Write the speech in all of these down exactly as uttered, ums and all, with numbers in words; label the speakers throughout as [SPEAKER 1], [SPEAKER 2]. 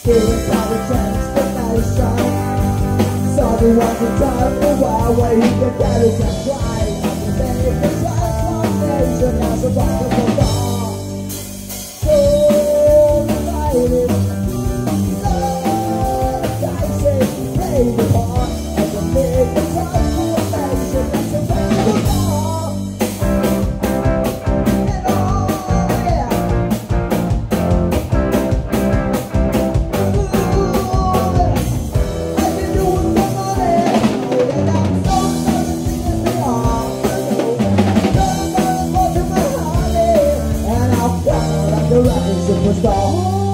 [SPEAKER 1] Giving out a transformation. So the one to tell me why, where he can tell it and try. I'm the make a transformation as a rock of the dawn. So divided, so dicey, play the part. I'm the make a transformation as a rock of the dawn. And oh yeah. Superstar.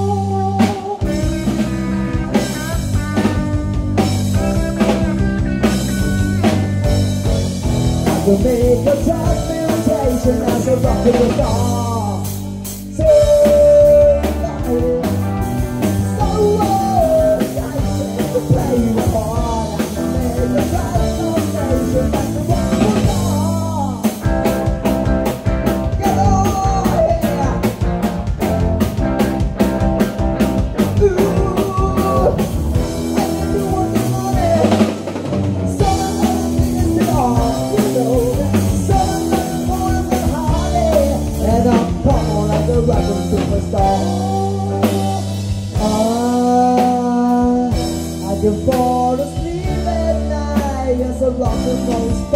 [SPEAKER 1] I can make a transmutation as a rock of the star. So light, so low, I take to play the part. I can make a transmutation as a rock of the star. Get on, yeah. I can fall asleep at night as a rock and roll.